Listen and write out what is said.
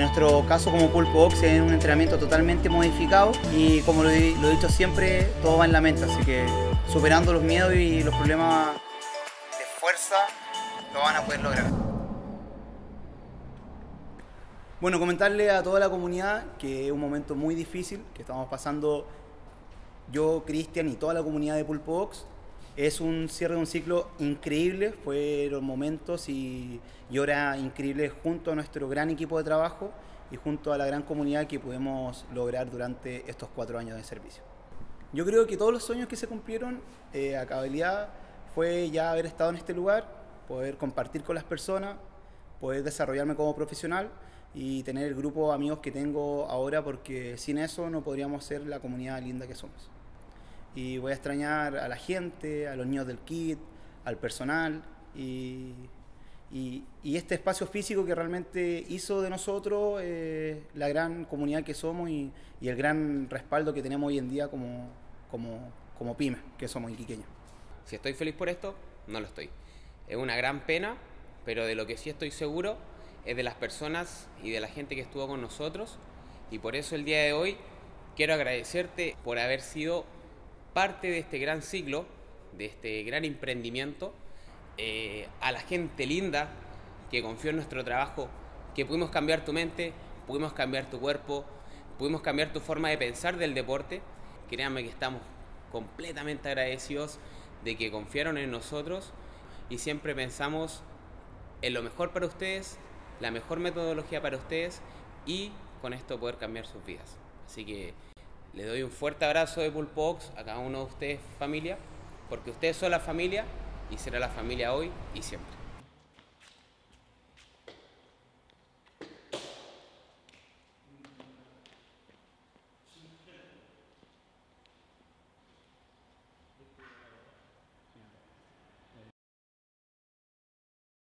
nuestro caso como Pulpo Ox es un entrenamiento totalmente modificado y como lo he dicho siempre, todo va en la mente, así que superando los miedos y los problemas de fuerza lo van a poder lograr. Bueno, comentarle a toda la comunidad que es un momento muy difícil que estamos pasando yo, Cristian y toda la comunidad de Pulpo Ox. Es un cierre de un ciclo increíble, fueron momentos y horas increíbles junto a nuestro gran equipo de trabajo y junto a la gran comunidad que pudimos lograr durante estos 4 años de servicio. Yo creo que todos los sueños que se cumplieron a cabalidad fue ya haber estado en este lugar, poder compartir con las personas, poder desarrollarme como profesional y tener el grupo de amigos que tengo ahora, porque sin eso no podríamos ser la comunidad linda que somos. Y voy a extrañar a la gente, a los niños del KIT, al personal y este espacio físico que realmente hizo de nosotros la gran comunidad que somos y el gran respaldo que tenemos hoy en día como pyme que somos iquiqueños. Si estoy feliz por esto, no lo estoy. Es una gran pena, pero de lo que sí estoy seguro es de las personas y de la gente que estuvo con nosotros, y por eso el día de hoy quiero agradecerte por haber sido parte de este gran ciclo, de este gran emprendimiento, a la gente linda que confió en nuestro trabajo, que pudimos cambiar tu mente, pudimos cambiar tu cuerpo, pudimos cambiar tu forma de pensar del deporte. Créanme que estamos completamente agradecidos de que confiaron en nosotros y siempre pensamos en lo mejor para ustedes, la mejor metodología para ustedes y con esto poder cambiar sus vidas. Así que les doy un fuerte abrazo de Pulpo Ox a cada uno de ustedes, familia, porque ustedes son la familia y será la familia hoy y siempre.